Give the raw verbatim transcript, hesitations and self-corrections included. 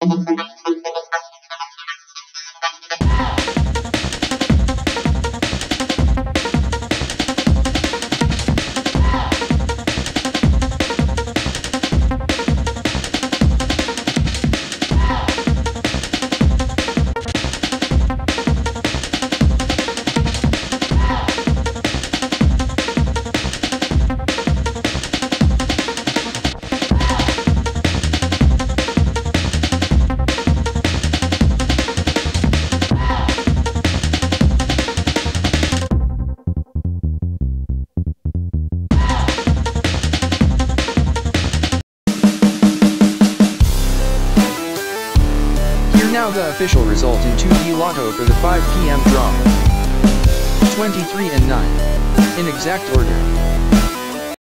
Now the official result in two D Lotto for the five p m draw. twenty-three and nine. In exact order.